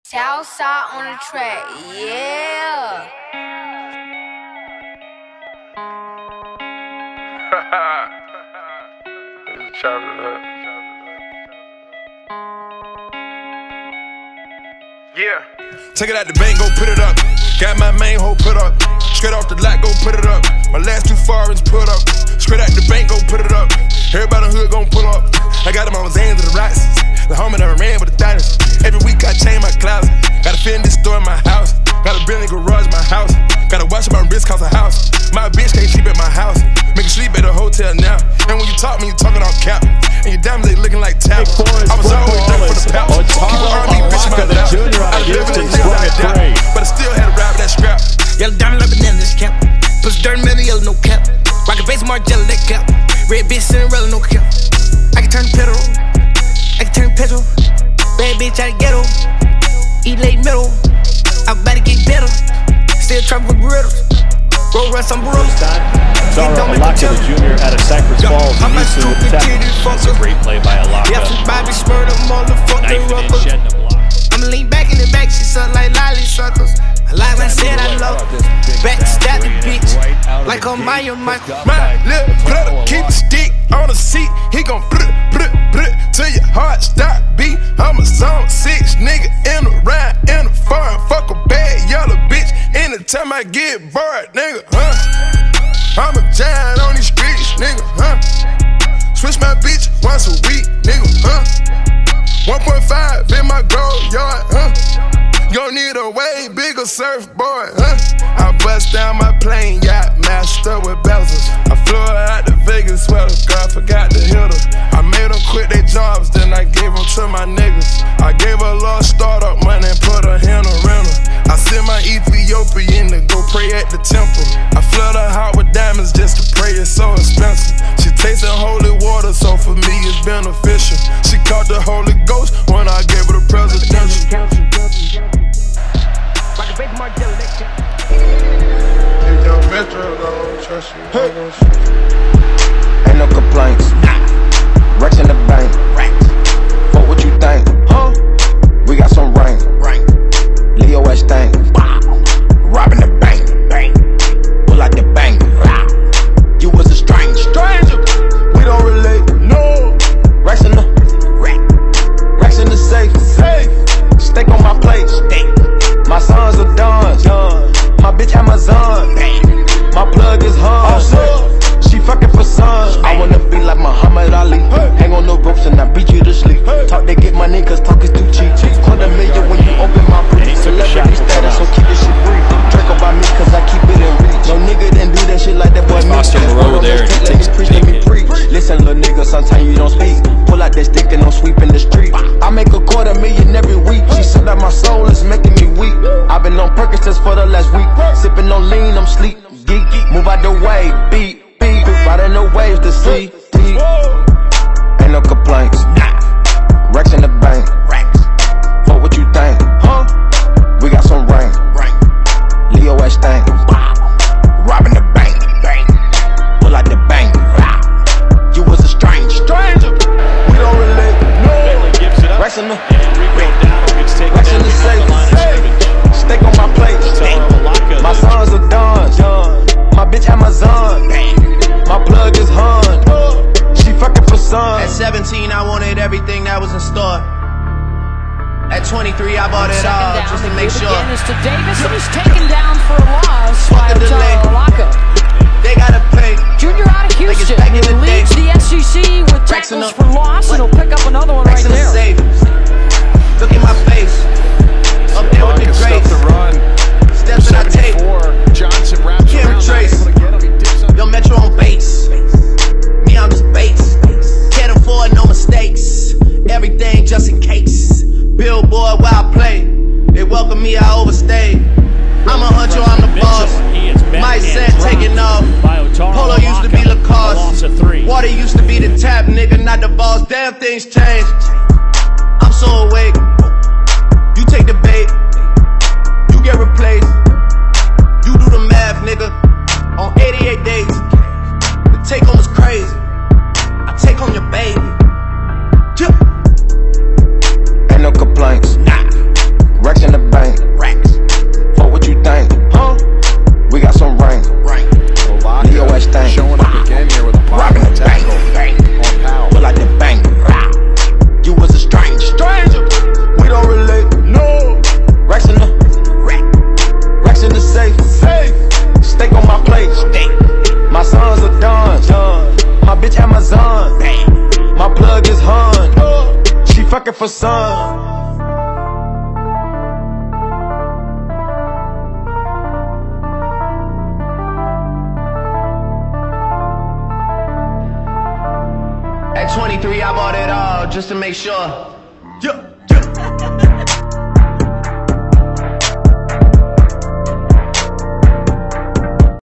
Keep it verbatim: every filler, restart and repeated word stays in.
Southside on the track, yeah. Chop it up. Yeah. Take it out the bank, go put it up. Got my main hoe put up. Straight off the lot, go put it up. My last two foreigns put up. Straight out the bank, go put it up. Everybody in the hood gon' pull up. I got them on Zans and the Roxys. The homie done ran with the diners. Every week I change my closet. Got a Fendi store in my house. Got a building garage in my house. Gotta watch my wrist cause a house. My bitch can't sleep at my house. Make her sleep at the hotel now. And when you talk, me, you talking all cap. And your diamonds, they looking like tap. I was always looking for the power. Keep an R and B bitch in my lap. I was living in the I doubt. But I still had to ride with that scrap. Yellow diamond like banana, this cap. Push dirt in the yellow, no cap. Rocket base, Margiela, that cap. Red bitch, Cinderella, no cap. I can turn pedal. I can turn petrol. Bad bitch out of ghetto. Eat late middle. I'm about to get better. Still trapping with Brittles. Roll rest on Brittles. Zara Alaka the Junior out of Cypress Falls. Houston with the tackle. That's a great play by Alaka. Yeah, from Bobby Smurda, motherfucker, rubbers. I'ma lean back in the back, she suck like lolly suckers. I like when I said I love her. Backstab the bitch, like on Maya Michael. My little brother keep the stick on the seat. He gon' brr, brr, brr, till your heart stop beat. I'm a zone six nigga in the ride, in the foreign. Fuck a bad yellow bitch anytime I get bored, nigga, huh? I'm a giant on these streets, nigga, huh? Switch my bitch once a week, nigga, huh? one point five in my gold yard, huh? You gon' need a way bigger surfboard, huh? I bust down my plane, yacht master with bezels. I flew her out to Vegas, swear to God, forgot to hit her. I made them quit their jobs, then I gave them to my niggas. I gave her a little startup money and put her in a rental. I sent my Ethiopian to go pray at the temple. I flood her heart with diamonds just to pray, it's so expensive. She tasted holy water, so for me it's beneficial. She caught the Holy Ghost when I gave her the presidential. Hey. Ain't no complaints. Racks in the bank. Fuck what you think. Huh? We got some rain. Leo West thing. Robbing the bank. Pull out the bank. You was a stranger. Stranger. We don't relate. No. Racks in the Racks in the safe. Safe. Steak on my plate. Steak. My sons are done. My bitch Amazon. My plug is Hans. She fucking for sons. I wanna be like Muhammad Ali. Hang on the ropes and I beat you to sleep. Talk to get money cause talk is too cheap. Quarter million when you open my booty. Celebrity status, so keep this shit brief. Drink about me cause I keep it in reach. No nigga didn't do that shit like that boy. Austin Moreau there, and he takes preach, let me preach. Listen, little nigga, sometimes you don't speak. Pull out that stick and I'm sweeping the street. I make a quarter million every week. She said that my soul is making me weak. I've been on Percocets for the last week. Sipping on lean, I'm sleep. Geek, move out the way, beat, beat. Riding the waves to see. Ain't no complaints. Racks in the bank. Fuck what you think. Huh? We got some rain. Leo West thing. Robbing the bank. Pull out the bank. You was a stranger. Stranger. We don't relate. No. Racks in the Racks in the safe. Steak on my plate. My sons are done. My bitch Amazon. My plug is Hun. She fucking for son. At seventeen, I wanted everything that was in store. At twenty-three, I bought it all just to make sure. Again is to Davis, and he's taken down for a loss by the delay. Alaka. They gotta pay. Junior out of Houston, back in he the leads day. the S E C with Racks in tackles the- for loss, and he'll pick up another one Racks right in the there. safe. Look at my face. Up there with the greats. Steps that I take. Johnson wraps Can't retrace. Yo, Metro on base. Me, I'm just base. Can't afford no mistakes. Everything just in case. Billboard while I play. They welcome me, I overstay. I'm a hunter, I'm the boss. My set taking off. Polo used to be Lacoste. Water used to be the tap, nigga, not the boss. Damn, things changed. I'm so awake. You take the bait. You get replaced. You do the math, nigga. On eighty-eight days. The take home is crazy. I take home your baby. Ain't no complaints. Nah. Racks working for some. At twenty-three, I bought it all just to make sure.